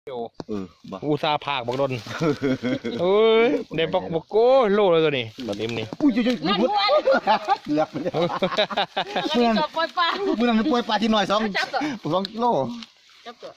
อุตสาห์ผากบักดนเอ้ยเด็กบักโก้โลเลยตัวนี้บัดเอ็มนี่อุ้ยเกือบไปเลยเมื่อนั้นปล่อยปลาที่หน่อย2 กิโลจับตัว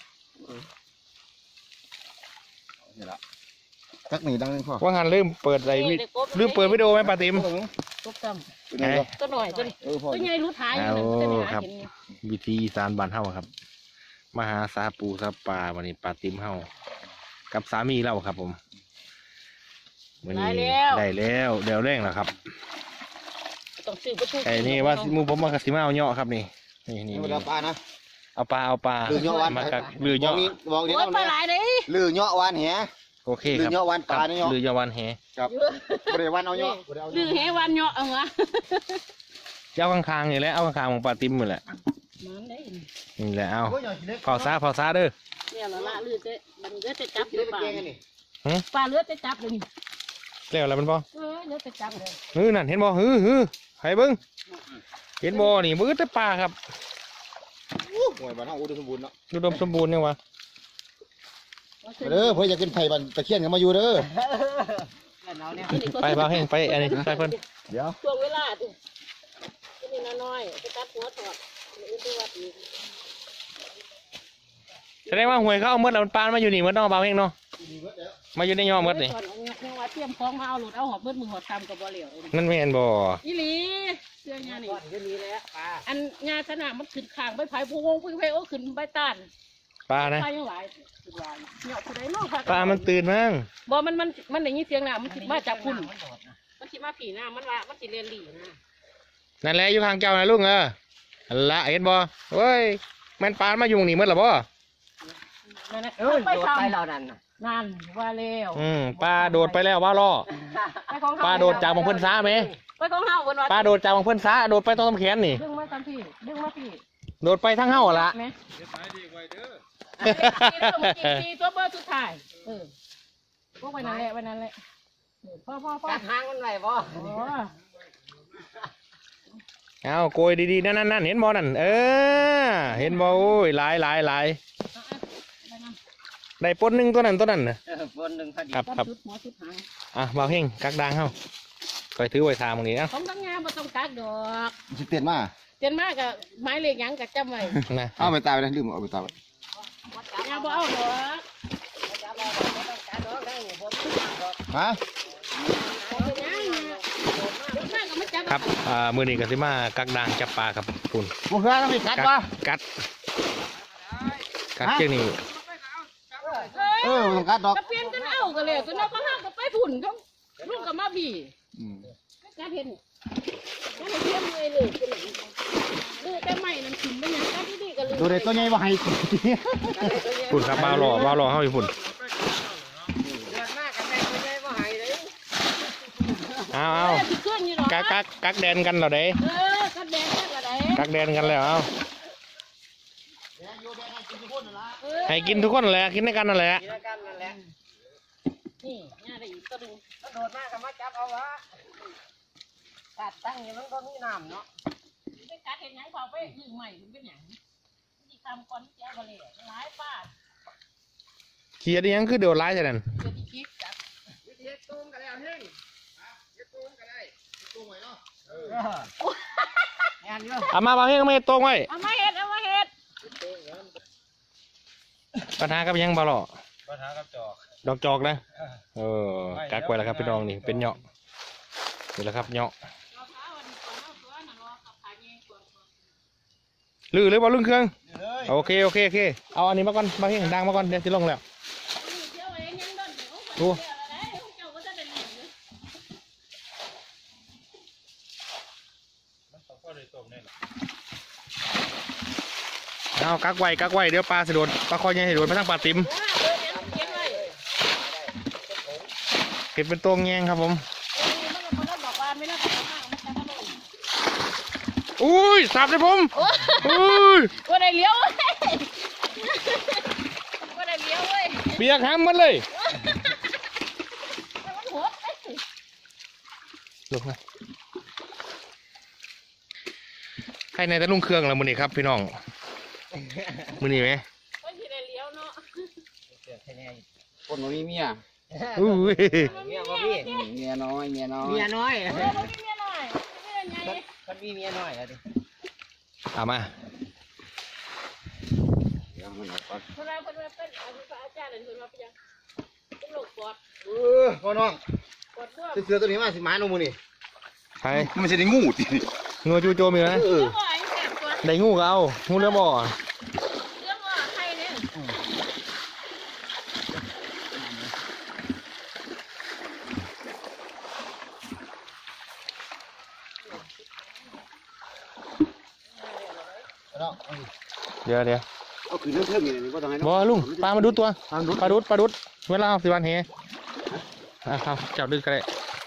นี่ละจักหนีดังนึงพ่อว่างานลืมเปิดอะไรลืมเปิดวิดีโอไหมปาติมตัวหน่อยตัวใหญ่รู้ท้ายครับวิธีอีสานบ้านเฮาครับมาหาซาปูซาปลาวันนี้ปาติมเฮากับสามีเราครับผมวันนี้ได้แล้วเดี๋ยวแรงแล้วครับไอ้นี่ว่ามูผมมากระสิมาเอาเนาะครับนี่เอาปลานะเอาปลาลือเนาะวันมากับลือเนาะบอกดีปลาไหลเลยลือเนาะวันแหโอเคครับลือเนาะวันปลาเนาะลือเนาะวันแหครับบริเวณเอาเนาะลือแหวันเนาะเอาวะเจ้าข้างๆนี่แหละเอาข้างๆของปลาติมนี่แหละนี่แหละเอาเผาซาเด้อเนี่ยละละลือมันเลือจะจับปลาเลือจะจับเลยนี่แล้วอะไรมันบ่เลือจะจับเลยนั่นเห็นบ่ให้เบิ้งเห็นบ่นี่มือแต่ปลาครับหวยบ้านเฮาอุดมสมบูรณ์เนาะอุดมสมบูรณ์ยังวะเด้อเพื่อจะกินไผ่บันตะเคียนกันมาอยู่เด้อไปบ้าแห้งไปอันนี้ไปเพิ่นเดี๋ยวช่วงเวลาดินี่น้อยไปตัดหัวถอดแสดงว่าหวยเขาเอาเมื่อแล้วปลามาอยู่นี่เมื่อต้องบ้าแห้งเนาะมาอยู่ในย่อเมื่อนี่ยังว่าเตรียมของมาเอาหลุดเอาหอบเมื่อมือหอบตำกับบ่เหลียวนั่นไม่เห็นบ่อีหลีเสื้อยานี่อันงาสนามมันขึ้นข้างใบไผ่พวงพึ่งไผ่โอ้ขึ้นใบต้านปลานะปลายังหลายเนี่ยผู้ใดน้องปลามันตื่นมั้งบ่มันอย่างนี้เสียงน้ำมันมาจากคุณมันสิมาผีน้ำมันว่ามันสิเรียนหลีนั่นแหละอยู่ข้างเจ้านะลุงละเห็นบ่เฮ้ยมันปลามาอยู่นี่เมื่อหรอบ่ไปทำเรานั่นว่าเร็วปลาโดดไปแล้วว่าล่อปลาโดดจากบางเพิ่นซ้าไหมไปของเฮาปลาโดดจากบางเพิ่นซ้าโดดไปต้องทำแขนนี่ดึงมาตามพี่ดึงมาพี่โดดไปทั้งเฮาละตีตัวเบอร์สุดท้ายพวกไปนั่นแหละพ่อทางมันไหวบ่เอาโกยดีๆนั่นเห็นบ่นั่นเห็นบ่โอ้ยหลายได้ปนหนึ่งตัวนั้นนะปนหนึ่งครับบ่าวเฮงกักดังเฮาคอยถือไว้ทางตรงนี้นะของตั้งงานมาต้องกักดอกสิเตียนมากกับไม้เล็กยังกับจำไว้นะเอาไปตายไปลืมเอาไปตายงานบ่เอาดอกฮะครับมือนี้ก็สิมากักดังจับปลาครับคุณบุกเรือต้องมีกัดวะกัดเจ้านี่ต้องกัดดอกเปลี่ยนกันเอากันเลยตัวน้องก็ห้ามกับไปฝุ่นต้องลูกกับมาบีกัดเห็นเทียมเลยดูแต่ใหม่นั่นขึ้นไม่ยังกัดดีกันเลยดูเลยตัวใหญ่ว่าให้ฝุ่นครับบ้าหล่อเฮาอยู่ฝุ่นเอากักแดนกันเหรอเด้กักแดนกันแล้วเอาให้กินทุกคนแหละกินในกันนั่นแหละนี่ง่ายได้อีกตัวนึงโดดมากกับมาจับเอาวะกัดตั้งอย่างนั้นก็มีน้ำเนาะไปกัดเห็นยังเปล่าไปยืมใหม่เป็นอย่างที่ทำก่อนที่จะเอาเลยร้ายป้าเขียดยังคือเดี๋ยวร้ายใช่ไหมเอามาบางเฮงไม่ตรงไว้เอามาเห็ดปัญหากับยังบ่หรอปัญหากับดอกจอกนะกักไว้แล้วครับพี่น้องนี่เป็นเหาะนี่แหละครับเหาะลื้อเลยบอลลุ่งเครื่องโอเคเอาอันนี้มาก่อนบางเฮงดังมาก่อนเดี๋ยวจะลงแล้วดูเอากักไว้เดี๋ยวปลาสิโดนปลาคอยยังสิโดนไปทั้งปลาติ๋มเก็บเป็นตัวแงงครับผมอุ้ยสับเลยผมอุ้ยว่าได้เลี้ยวเว้ยเปียกห้ามมันเลยลุกนะใครในตะลุงเครื่องแล้วมือนี่ครับพี่น้องมือนี่ไหมคนบ่มีเมียอุ้ยเมียบ่พี่เมียน้อยเมียน้อยเมียน้อยเออบ่มีเมียน้อยเมียใหญ่มันมีเมียน้อยแล้วดิเอามาเดี๋ยวมันออกก่อนเพิ่นว่าเป็นอาจารย์เพิ่นว่าเป็นยังเป็นโรคปอดพ่อน้องปอดบวมเสือตัวนี้มาสิหมาหนูมื้อนี่ไปมันสิได้งูติงูจูโจมอยู่นะเรื่องว่าไอ้แสบตัวได้งูก็เอางูเรือบ่อเรื่องว่าใครเนี่ยน้องเดี๋ยวเอาขึ้นเรื่องๆนี่บ่ต้องให้บ่ลุงปลามาดูตัวทางดุดปลาดุดเวลาสิวันเฮครับจับดึกก็ได้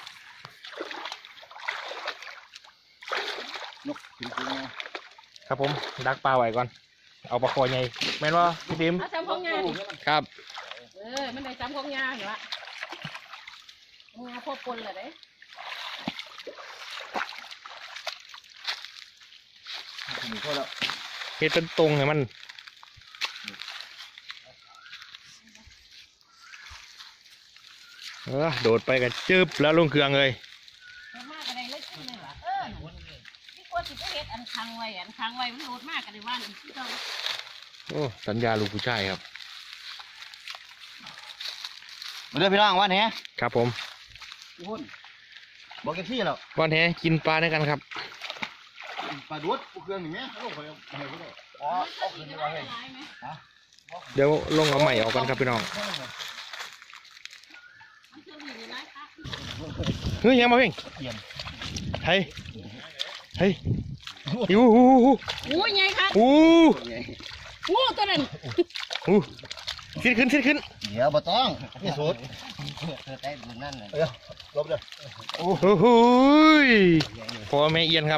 นกขึ้นๆนะครับผมดักปลาไว้ก่อนเอาปลาคอใหญ่แม่นว่าพี่ติมเอาจำของงานครับมันได้จำของงานเหรอมึงเอาพวกปนเลยเด้นี่พอแล้วเฮ็ดเป็นตรงให้มันโดดไปกันจึบแล้วลงเครื่องเลยมากอะไรเลยขึ้นเลยว่ะนี่กลัวสิไปเฮ็ดอันคังไว้มันโหดมากกันในบ้านที่เราโอ้สัญญาลูกผู้ชายครับมาเด้อพี่น้องวันแหครับผมพุ่นบอกแกพี่แล้ววันแหกินปลาด้วยกันครับปลาดุดเครื่องนี่แม่ลงไปเอาไปได้อ๋อเอาขึ้นมาให้เดี๋ยวลงเอาใหม่ออกกันครับพี่น้องเฮ้ยยังมาเพ่งเฮ้ยอู้หูโอ้ยไงครับอู้งูตัวนั้นอู้ขึ้นเดี๋ยวบ่ต้องนี่สุดเธอได้บุญนั่นน่ะลบเด้อโอ้โหพ่อแม่เอียนครับ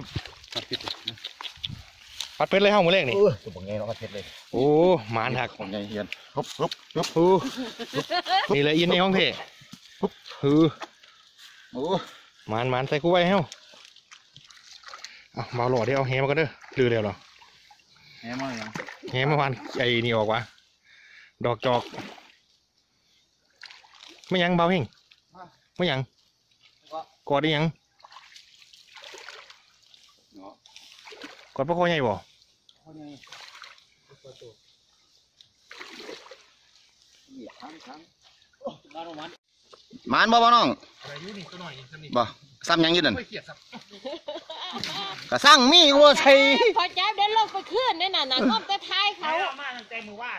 ปัดเป็ดเลยห้องมือเล็กนี่ตัวบ่ไงเนาะเฮ็ดเลยโอ้หมานหักบ่ไงเฮียนฮบโอ้นี่เลยเอียนในห้องเท่ฮือโอ้หมานใส่กู้ไว้เฮ้าเอามาหล่อเดี๋ยวเอาแฮมาก็เด้อลือเร็วหรอแหมาอย่างแฮมาวานไอ้นี่ออกวะดอกจอกไม่ยังเบาเฮงไม่ยังกอดได้ยังกอดพระโคใหญ่บ่หมานบ่น้องบ่ซ้ำยังอยู่นั่นก็สั่งมีกูใส่พอเจ้าเดินลงไปขึ้นได้น่ะนะก้มแต่ท้ายเขามาตั้งแต่มือว่าน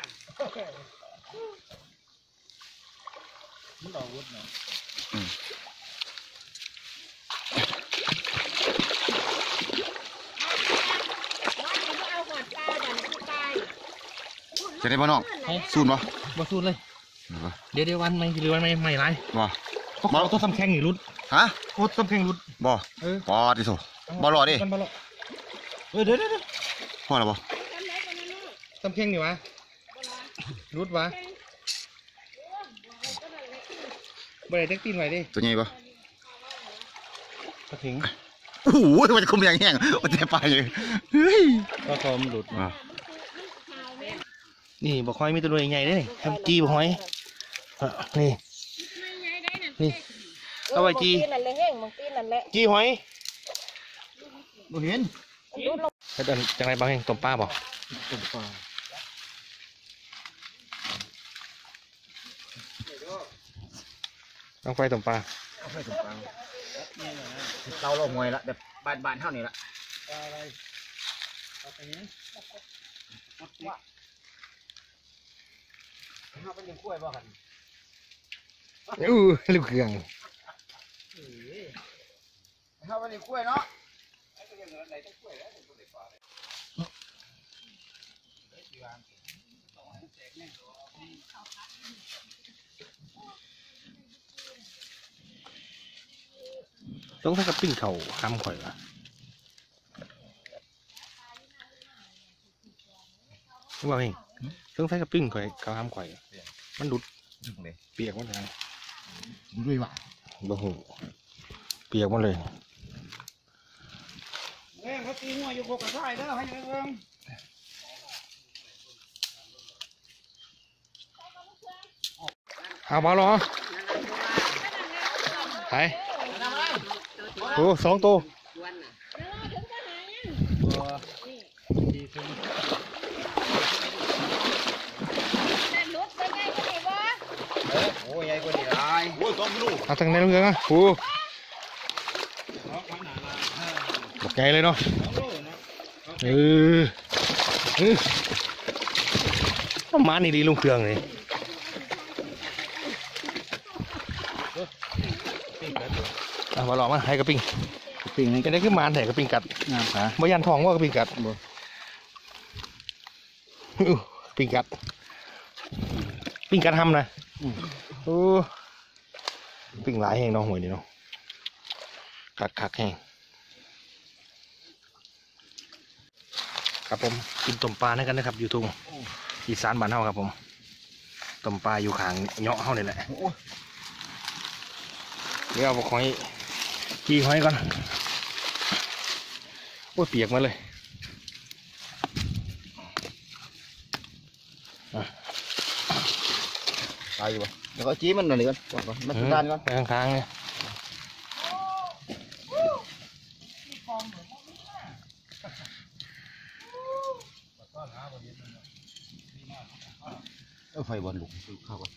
เอาหอดปลาดันผู้ตายจะได้บ่น้องสูนบ่บ่สูดเลยเดี๋ยววันไม่หรือวันไม่ไรบ่บ่ตัวซ้ำแข็งนี่รุดฮะโอ้ซ้ำแข็งรุดบ่ปอดิโซบ่รอดิมันบ่รอเดี๋ยวพอแล้วบ่ซ้ำแข็งนี่วะรุดวะบ่ได้จักตีนไว้ดิตัวใหญ่บ่ก็ถึงโอ้โหมันจะคุมอย่างแห้งมันจะไปเลยเฮ้ยก็พอมนหลุดนี่บ่ค่อยมีตัวใหญ่ๆเด้นี่ทำจีบ่ค่อยนี่นี่เอาไว้จีนั่นเลยแห้งมึงตีนั่นแหละจีหอยบ่เห็นแล้วจังไรบ้างเองต้มปลาบ่ตุ่มปลาต้องไฟต้มปลาเอาไปตุ่มปลาเราหวยละแบบบานๆเท่านี้ละเอาไปเลี้ยงกล้วยบ่กันลูกเครื่องเอาไปเลี้ยงกล้วยเนาะต้องใส่กับปิ้งเข่าห้ามข่อยวะว่าเองต้องใส่กับปิ้งข่อยเขาห้ามข่อยมันดุดเปียกหมดเลยด้วยว่ะบ่หูเปียกหมดเลยเขาตีหัวอยู่โคกระชายเด้อให้เบิ่งเอาบอลเหรอไปโอ้2 ตัวโอ้ยใหญ่กว่านี้หลายโอ้ย2 กิโลเอาทางไหนลูกเสือโอ้บอกไงเลยเนาะต้องมานี่ดีลุงเครื่องเลยเอามาลองมาให้กระปิ้งปิ่งนี่จะได้ขึ้นมาแถกระปิ้งกัดงามขาบ่ยันทองว่ากระปิ้งกัดปิ้งกัดปิ้งกัดทำนะโอ้ปิ้งหลายแห้งน้องหวยนี่เนาะคักแห้งครับผมกินต้มปลาด้วยกันนะครับอยู่ทุ่งอีสานบ้านเฮาครับผมต้มปลาอยู่ข้างเหาะเฮานี่แหละเดี๋ยวเอาหอยกี้หอยก่อนโอ้ยเปียกมาเลยตายอยู่ปะเดี๋ยวก็จี้มันหน่อยก่อนมันสุดด้านก่อนไปข้างๆเนี่ยไฟบอลลุกเข้าก่อน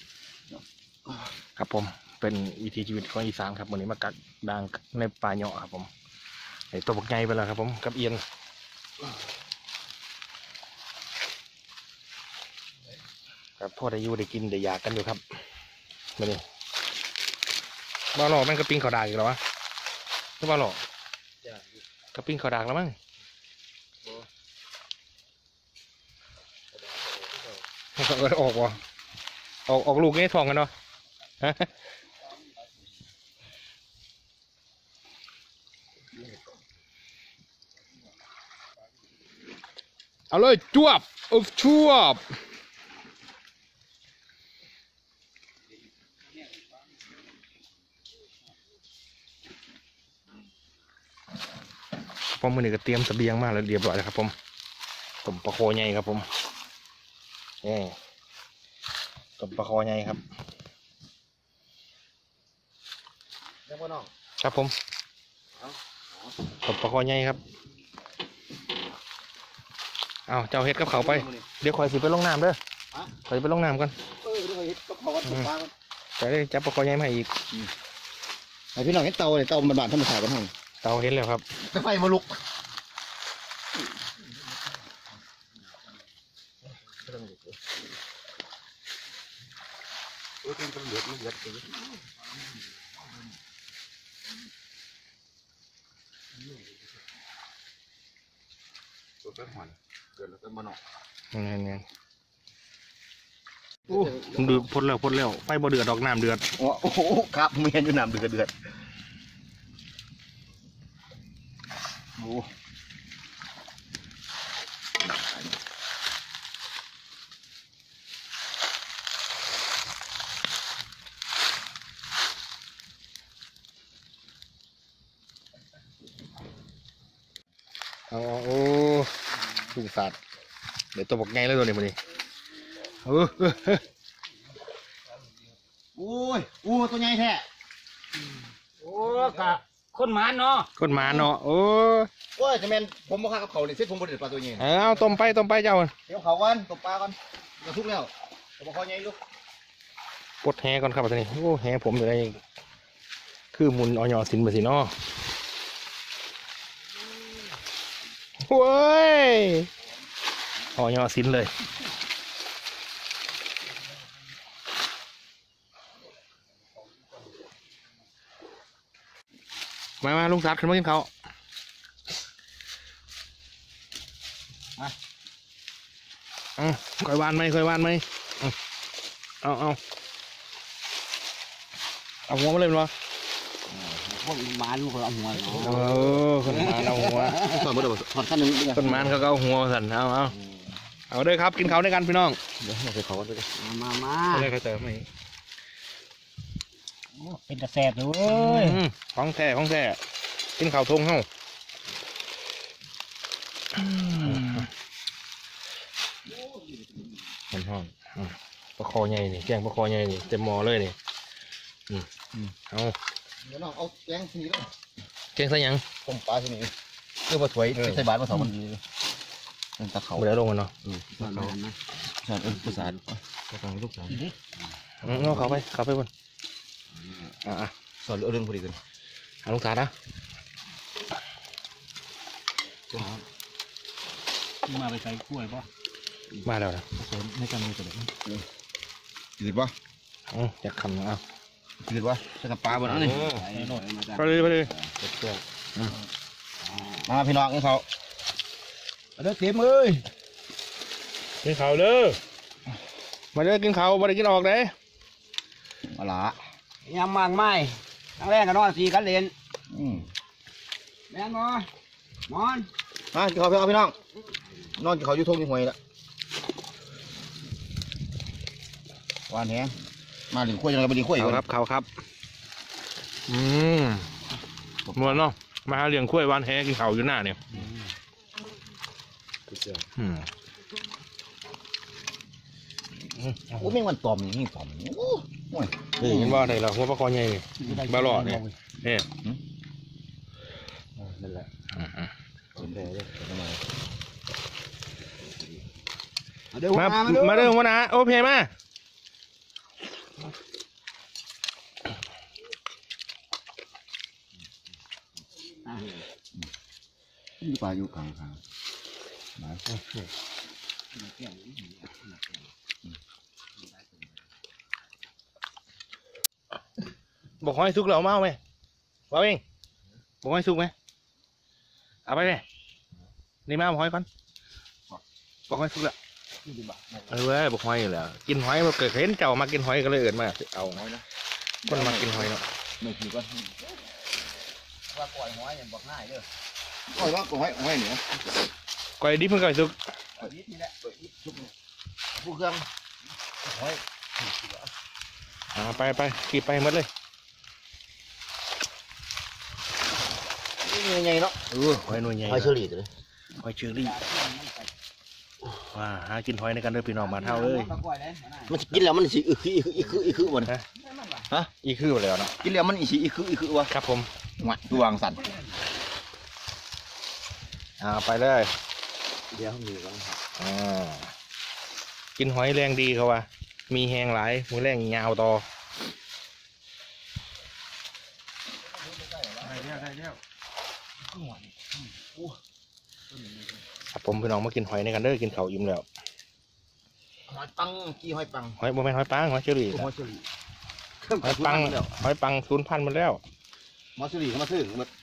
ครับผมเป็นวิถีชีวิตของอีสานครับวันนี้มากักด่างในป่าเหาะครับผมไอตัวบักไงไปแล้วครับผมกับเอียนครับพ่อได้อยู่ได้กินได้อยากกันอยู่ครับมานี่บ้าหล่อแม่งกระปิ้งเขาดากอีกแล้ววะก็บ้าหล่อกระปิ้งเขาดากแล้วมั้งออกวะออกลูกนี่ทองกันเนาะเอาเลยจวบจวบผมมือนี้ก็เตรียมเสบียงมาแล้วเรียบร้อยแล้วครับผมต้มปลาโคใหญ่ครับผมนี่ต้มปลาโคใหญ่ครับแล้วพ่อน้องครับผมต้มปลาโคใหญ่ครับเอาเจ้าเฮ็ดกับเขาไปเดี๋ยวคอยสิไปลงน้ำเด้อคอยไปลงน้ำก่อนเดี๋ยวเฮ็ดกับเขาก่อนตกปลาก่อนจะได้จับปลาโคใหญ่มาให้อีกไอพี่น้องเห็นเตาเลยเตามันบานธรรมชาติกันห้องเตาเห็นแล้วครับแต่ไฟมาลุกตัวเป็นหอนเกิดแล้วเป็นมันออกนี่โอ้ผมเดือดพ่นแล้วไฟบ่เดือดดอกน้ำเดือดโอ้โหครับเมียนอยู่น้ำเดือดโอ้เอาโอ้ลูกสัตว์เดี๋ยวตัวบอกไงแล้วตัวนี้มันนี่โอ้โอ้ยอู้ตัวใหญ่แท้โอ้กะคนหมานเนาะคนหมาเนาะโอ้โอ้ยจะแมนผมมาฆ่ากับเขาเลยเส้นผมบไดเด็ดปลาตัวใหญ่เอาต้มไปเจ้าเดี๋ยวเขาก่อนตกปลาก่อนเดี๋ยวทุกแล้วเดี๋ยวมาคอยใหญ่ลูกปลดแหก่อนครับตัวนี้โอ้แหผมอยู่ในคือมุนออยสินมาสิเนาะโว้ยออยสินเลยมาลุงสัตว์ขึ้นมากินเขาค่อยวานไหมเอาหัวมาเลยมั้ยคนหมานคนเอาหัวเนาะคนมานเอาหัวถอดมาเดี๋ยวถอดขั้นหนึ่งคนมานเขาก็เอาหัวสั่นเอาเด้อครับกินเขาด้วยกันพี่น้องเดี๋ยวเราไปเขากันด้วยมาเอาเลยเขาเติมให้เป็นตะแสบเลยเว้ยของแท้กินข้าวทงเฮ้าห้องปลาคอใหญ่นี่แกงปลาคอใหญ่นี่เต็มหม้อเลยนี่เอาเดี๋ยวน้องเอาแกงทีแล้วแกงใส่หยังต้มปลาทีนี้เพื่อมาถวยใส่บาตรมาสองมันดีเลยตะเขาบ่ได้ลงกันเนาะตะเขาใช่ภาษาตะเขาลูกสาวเอาเข้าไปบนสอนเรื่องพอดีกันหาลูกสาวนะมาไปใส่กล้วยป่ะมาแล้วนะในการมือตัวเด็กจืดปะอยากคำเอาจืดปะใส่กับปลาบนนั้นนี่ไปเลยมาพี่น้องของเขาเด้อเต็มเอ้ยกินข้าวเด้อมาเด้อกินข้าวมาได้กินออกเด้มาละยังมากไม่ครั้งแรกก็นอนสี่กันเล่น แม่งอนอนมากินข้าวพี่น้องนอนกินข้าวอยู่ทุ่งอยู่ห้วยละหวานแฮงมาหลิงข้วยยังไงมาหลิงข้วยข้าวครับข้าวครับมวนเนาะมาหาเลี้ยงข้วยวานแหกินข้าวอยู่หน้าเนี่ยโอ้แม่งมันตอมนี่ตอมโอ้ยเห็นว่าไหนเราหัวปลาคอใหญ่นี่บาหลอดเนี่ยเนี่ยนั่นแหละ มาเด้อหัวหน้าโอเคมาอยู่ปลาอยู่กลางทางบอกให้สุกเราเมาไหมว่าเองบอกให้สุกไหมเอาไปเลยนี่มาบอกให้ก่อนบอกให้สุกละเว้ยบอกให้อยู่แล้วกินหอยมาเกิดเห็นเจ้ามากินหอยก็เลยเอิดมาเอาคนมากินหอยเนาะไม่ถือว่าว่าก่อยห้อยอย่างบอกง่ายเด้อก่อยว่าก่อยห้อยเหนือก่อยดิบเพิ่งก่อยสุกนี่แหละชุบผู้เครื่องห้อยไปกีบไปหมดเลยนี่ไงเนาะหอยหน่วยใหญ่ห้อยเชอรี่เลยหอยเชอรี่ว้าหากินหอยในกันเด้อพี่น้องบ้านเฮาเอ้ยมันกินแล้วมันสิอีคือบ่นฮะอีคือแล้วเนาะกินแล้วมันอีคือวะครับผมหวัดดวงสั่นไปเลยเดี๋ยวมีกันกินหอยแรงดีเขาว่ามีแหงหลายมือแรงยาวต่อครับผมพี่น้องมากินหอยในกันเด้อกินข้าวอิ่มแล้วหอยปังกี่หอยปังหอยบ่แม่นหอยปังหอยเชอรี่หอยเชอรี่หอยปังหอยปัง0,000มาแล้วหอยเชอรี่ก็มาซื้อหมด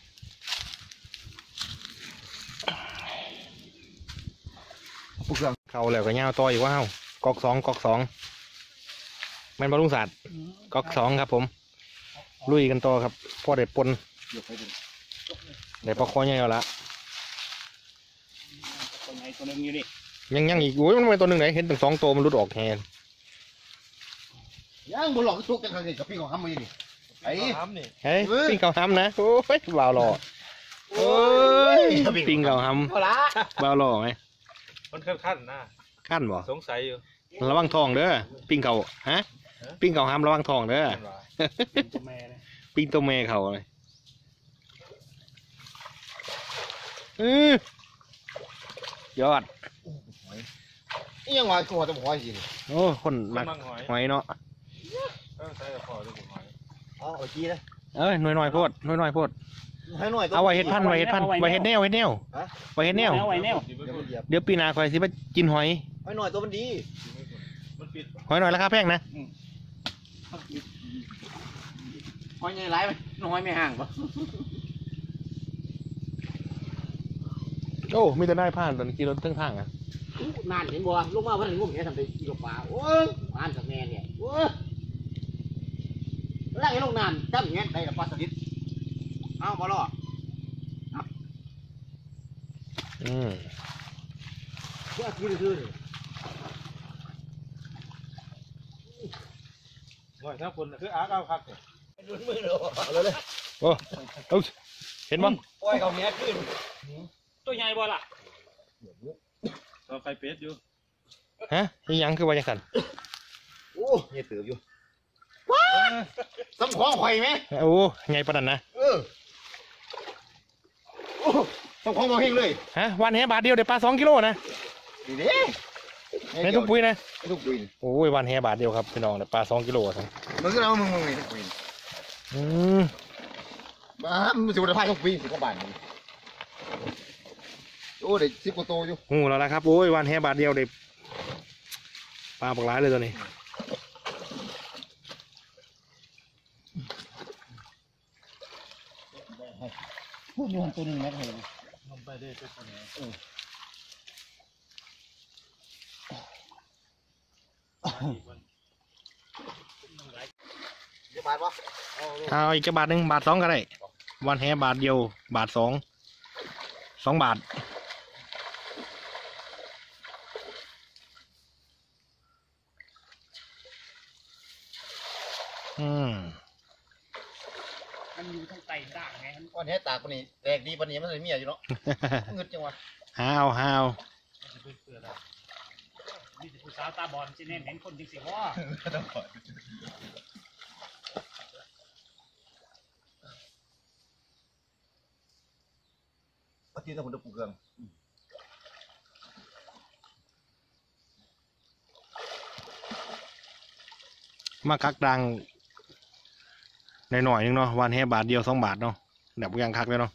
ผู้เครื่องเข้าแล้วก็ยาวต่ออีกว่าเฮากอกสองแม่นบอลุงศาสตร์กอก2ครับผมลุยกันต่อครับพ่อได้ปนได้ปลาคอใหญ่แล้วละตัวไหนตัวนึงอยู่นี่ยังอีกโอ้ยมันเป็นตัวหนึ่งไหนเห็นตั้ง2ตัวมันหลุดออกแทนย่างบุหลอกทุกจังเลยกับพี่ของทำมือนี่ไอ้เฮ้ยปิ้งเก่าห้ำนะโอ้ยบ่าวหล่อโอ้ยปิ้งเก่าห้ำบ่าวหล่อไหมมันขั้นนะขั้นบ่สงสัยอยู่ระวังทองเด้อปิ้งเก่าฮะปิ้งเก่าห้ำระวังทองเด้อตัวแม่เลยปิ้งตัวเมย์เขาเลยยอดนี่ยังหอยตัวจะหอยสิโอ้คนมักหอยเนาะใส่พอด้วยผมหอยอ๋อหอยจีนะเอ้ยหน่อยโพดหน่อยโพดให้หน่อยเอาไว้เห็ดพันธุ์ไว้เห็ดพันธุ์ไว้เห็ดแนวไว้เห็ดแนวไว้เห็ดแนวไว้แนวเดี๋ยวปีหน้าคอยสิไปกินหอยให้หน่อยตัวมันดีมันปิดหอยหน่อยราคาแพงนะหอยใหญ่ไรไหมน้อยไม่ห่างปะโอ้มีแต่ได้ผ่านตอนขี่รถทั้งทางอ่ะนานเห็นบัวลูกมาเพิ่นงุ่มเนี่ยทำเป็นอีกปลาโอ้ยอ่านกับแม่เนี่ยโอ้ยแล้วไอ้ลูกนานจำอย่างเงี้ยได้กับปลาสลิดเอาบอลล์ เพื่อกินคือหน่อยถ้าคนคืออาร์เอาครับลุ้นมือเลยโอ้เอาเห็นมั้งปล่อยเขาเนี้ยขึ้นตัวใหญ่บ่ล่ะเราไข่เป็ดอยู่ฮะยังคือว่าจังสันโอ้ยเตือบอยู่สมของข่อยไหมโอ้ไงประดันนะโอ้สมของมาเฮงเลยฮะวันแหบาทเดียวเดี๋ยวปลา2 กิโลนะนี่เด้ในทุกปุ้ยนะทุกปุยโอ้ยวันแหบาทเดียวครับพี่น้องเดี๋ยวปลา2 กิโลครับมึงก็เอามึงนี่ทุกปุย บ้ามันสิบกว่าพายทุกปี10 กว่าบาทโอ้เด็ก10 กว่าโตอยู่งูแล้วละครับโอ้ยวันแหบาทเดียวเดี๋ยวปลาปากร้ายเลยตัวนี้พูดมีคนตัวนึงนะเห็นไปได้ตัวนี้เดี๋ยวบาทวะเอาอีกจะบาท 1 บาท 2ก็ได้วันแหบาทเดียวบาท 2 บาทมันอยู่ทั้งไตด่างไงวันนี้ตากวันนี้แตกดีวันนี้มันเลยเมียอยู่เนาะเงืดจังวะฮาวนี่จะผู้สาวตาบอดจะเน้นเห็นคนจริงสิว่าปฏิทินผมจะปลูกเครื่องมาคักดังหน่อยๆนึงเนาะวันแหบาทเดียว2 บาทเนาะแบบยังคักเลยเนาะ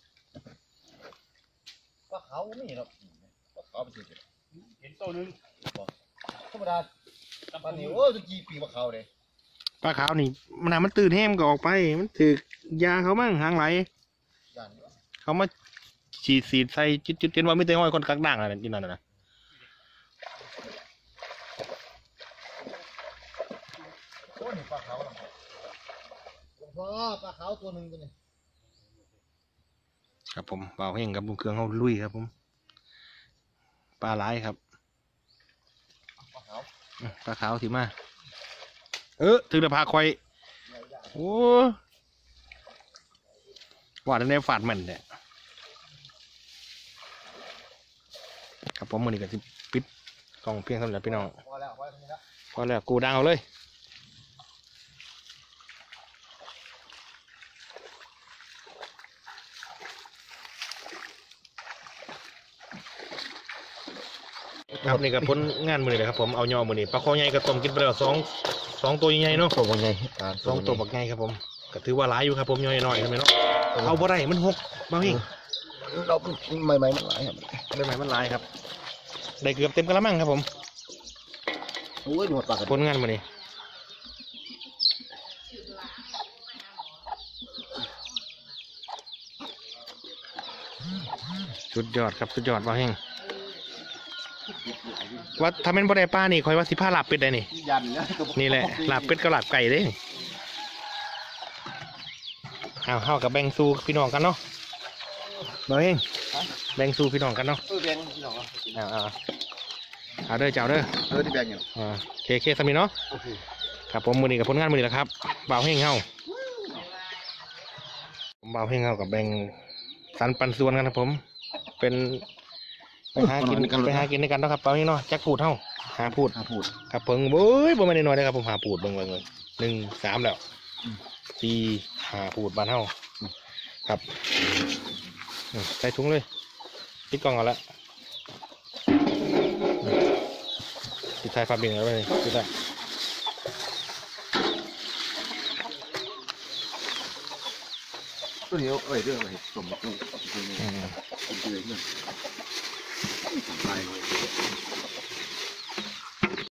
ก็เขาไม่เนาะก็เขาไปสิเห็นตัวนึงธรรมดาตอนนี้โอ้ยกี่ปีว่าเขาเลยปลาขาวนี่มันตื่นแห้มก็ออกไปมันถือยาเขามั่งหางไหลย่านเขามาฉีดใส่จุดๆว่าไม่เต็มห้อยคนกักด่างอะไรที่นั่นนะโอ้ยปลาเขาหลวงพ่อปลาเขาตัวหนึ่งตัวนี้ครับผมเบาเฮงกับบุญเครื่องเขาลุยครับผมปลาไหลครับปลาเขาปลาขาวถือมาถือแต่พาคอยโอ้ว่าในฝาดมันเนี่ยครับผมมือนี้ก็สิปิดกล่องเพียงเท่านั้นแหละพี่น้องพอแล้วพอแล้วพอแล้วกูดังเอาเลยครับนี่ก็พ้นงานมือเลยครับผมเอาย่อมือนี่ปลาคอใหญ่ก็ต้มกินไปแล้วสองตัวใหญ่ๆเนาะตัวใหญ่ 2 ตัวบักใหญ่ครับผมก็ถือว่าหลายอยู่ครับผมย่อยหน่อยครับเนาะเอาบ่ได้มันหกมาพี่เราใหม่ๆมันหลายครับได้ไหมมันหลายครับได้เกือบเต็มกระมังครับผมโอ้ยหมดปากผลงานมือนี่สุดยอดครับสุดยอดว่าเฮงว่าถ้าเป็นบ่ได้ป้านี่คอยว่าสิผ้าหลับเป็ดได้นี่ยันนะนี่แหละหลับเป็ดกับหลับไก่เด้เอาเข้ากับแบ่งสูพี่น้องกันเนาะมาเองแบ่งสูพี่น้องกันเนาะแบงพี่น้องเอาเด้อเจ้าเด้อที่แบงอยู่เคสามีเนาะครับผมมือนี้กับผลงานมือนี้แหละครับบ่าวเฮงเฮาผมบ่าวเฮงเฮากับแบ่งสันปันส่วนกันครับผมเป็นไปหากินด้วยกันเนาะครับบ่าวเฮงเนาะจักพูดเฮาหาพูดครับเพิ่งเบ้ยบ่มาได้น้อยเลยครับผมหาพูดเบิ่ง1 3แล้ว4 5พูดบ้านเฮาครับใส่ถุงเลยปิดกล่องเอาละปิดท้ายฟ้าเบี่ยงแล้วเลยปิดได้ตัวนี้เรื่องอะไรสมมติตัวนี้ตัวนี้ตายเลย